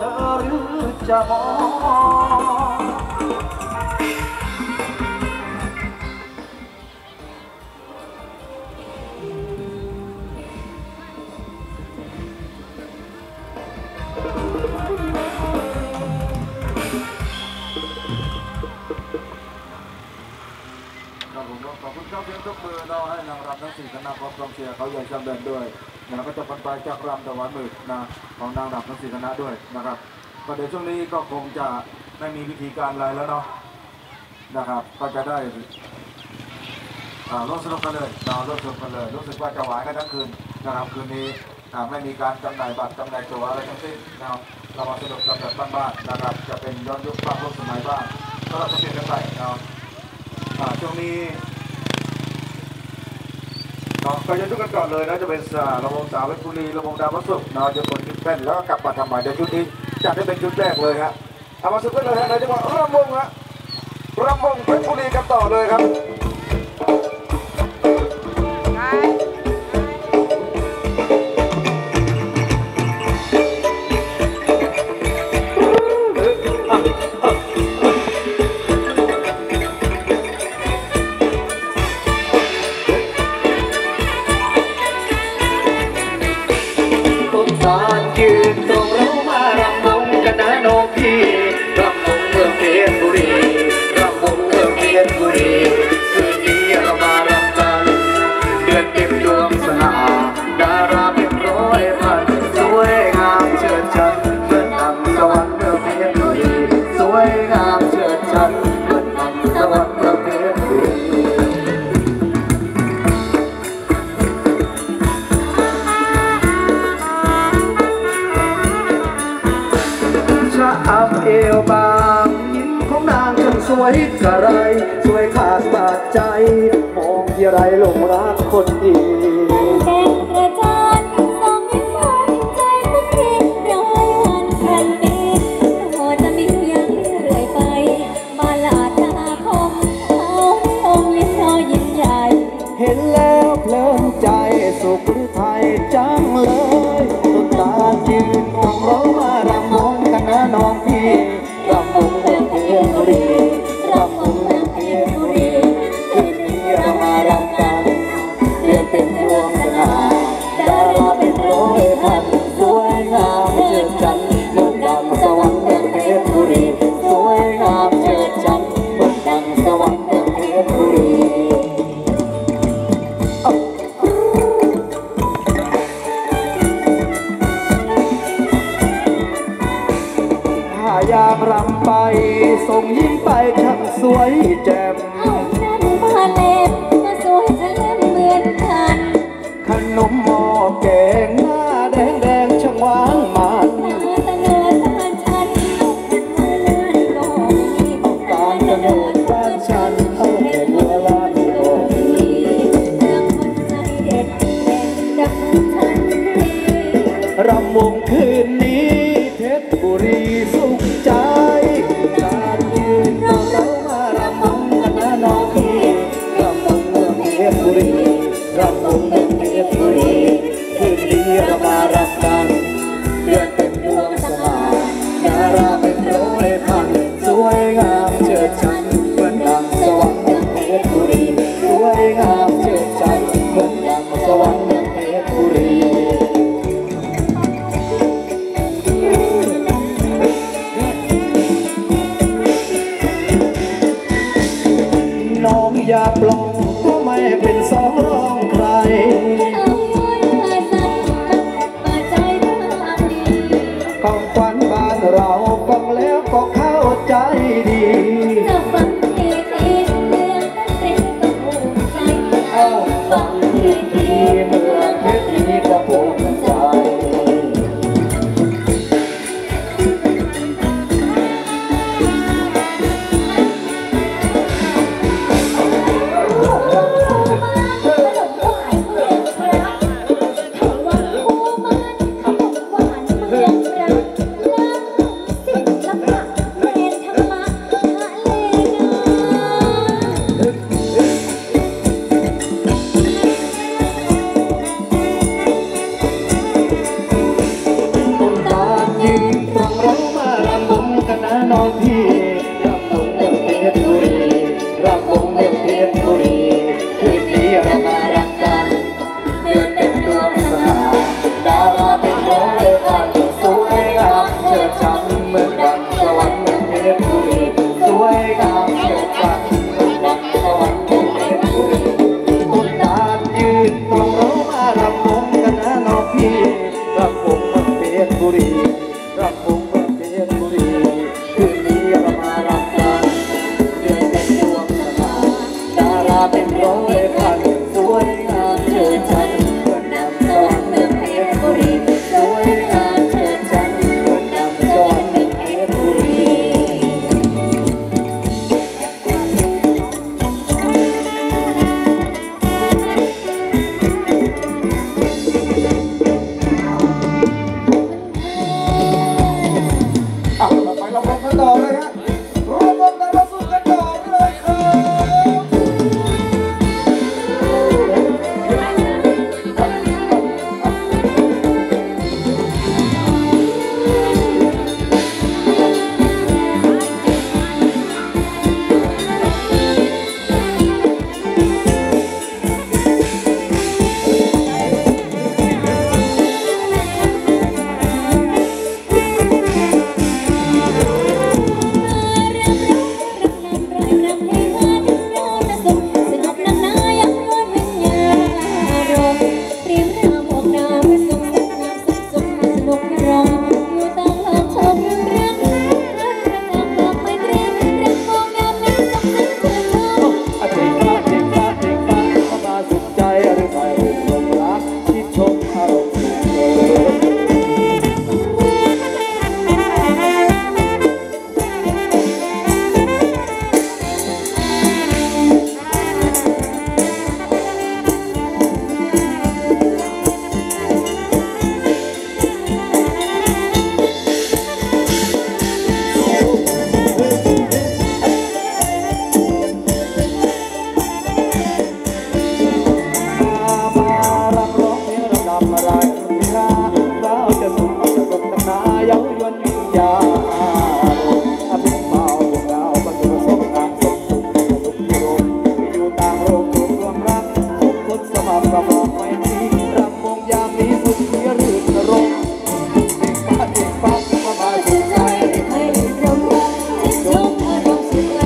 ธอหรือจะมองขอบคุณครับเพียงทุกมือเราให้นางรำทั้ง4คณะพร้อมกองเชียร์เขาใหญ่จำเดินด้วยแล้วก็จะบรรปลายจากรำตะวันมืดนะของนางรำทั้ง4คณะด้วยนะครับก็เดี๋ยวช่วงนี้ก็คงจะไม่มีวิธีการอะไรแล้วเนาะนะครับก็จะได้ร่วมสนุกกันเลยร่วมสนุกกันเลยรู้สึกว่าจะหวานกันทั้งคืนนะครับคืนนี้ไม่มีการจำหน่ายบัตรจำหน่ายตั๋วอะไรทั้งสิ้นนะครับเรามาสนุกกับแบบบ้านๆนะครับจะเป็นย้อนยุคบ้านร่วมสมัยบ้านก็เราจะเปลี่ยนกันไปนะครับช่วงนี้ก็จะทุกกันก่อนเลยนะจะเป็นระวงสาวเพชรบุรีระวงดาวพระศุกร์จะคนชุดแป้นแล้วก็กลับมาทำใหม่เดี๋ยวชุดนี้จะได้เป็นชุดแรกเลยฮะเอามาสุดกันเลยฮะในจังหวัดระวงฮะระวงเพชรบุรีกันต่อเลยครับยืนตรงเรามารำวงกันนะน้องพี่รำวงเมืองเพชรบุรีรำวงเมืองเพชรบุรีคืนนี้เรามารำกันเดือนเต็มดวงสง่าดาราเป็นร้อยพันสวยงามเชิดชันเหมือนดังสวรรค์เมืองเพชรบุรีสวยงามเชิดชันเหมือนดังสวรรค์เมืองเพชรบุรีอับเอวบางยิ้มของนางช่างสวยกระไรสวยขาดบาดใจมองที่ไรหลงรักคนดีเป็นกระจานสองยิ้มหวานใจทุกทีร้อยวันพันปีโอ้จะมีอย่างเรื่อยไปมาลาดนาคมเขาลงยิ้มน้อยยิ้มใหญ่เห็นแล้วเพลินใจสุขหรือไทยจังเลยตุนตายืนมองเรามารำวงกันนะน้องพี่รำวงเมืองเพชรบุรีรำวงเมืองเพชรบุรีคืนนี้เรามารำกันเรียนเป็นดวงสง่าดาราเป็นร้อยพันสวยงามเจิดจันเหมือนดังสวรรค์เมืองเพชรบุรีสวยงามเจิดจันเหมือนดังสวรรค์เมืองเพชรบุรีอยากรำไปส่งยิ้มไปช่างสวยแจ่มเอานั้นมาเล็บมาสวยจะเล่มเหมือนกันขนมหม้อแกงหน้าแดงแดงช่างหวานมันตะเนิดบ้านฉันตะเนิดก็มีการตะเนิดบ้านฉันเอาแค่เวลาก็มีเรื่องคนใจเด็ดเด็ดดังฉันรำวงคืนนี้เพชรบุรีสุขใจการยืนตรงเรามารำวงกันนะน้องพี่รำวงเมืองเพชรบุรีรำวงเมืองเพชรบุรีคืนนี้เรามารำกันเดือนเต็มดวงสง่าดาราเป็นร้อยพันสวยงามเชิดชันเหมือนดังสวรรค์เมืองเพชรบุรีสวยงามเชิดชันเหมือนดังสวรรค์เมืองเพชรบุรีน้องอย่าปลงก็ไม่เป็นสองรองใครของขวัญบ้านเราฟังแล้วก็เข้าใจดีจะฟังทีทีเมืองเพชรก็ภูมิใจเอาฟังทีทีเมืองเพชรก็ภูมิใจวันยาอภิเมาดาวบรรลุสมงามสมสุขสุขที่โรงอยู่ต่างโรงรวมรักทุกคนสมัครประบอกไม่มีรำวงยามนี้สุดที่รื่นรมป้าเด็กป้ามาสุขใจให้รำวงจงอารมณ์สุขแล้ว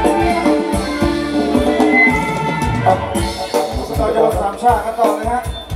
เราจะมาสามชาติกันต่อเลยฮะ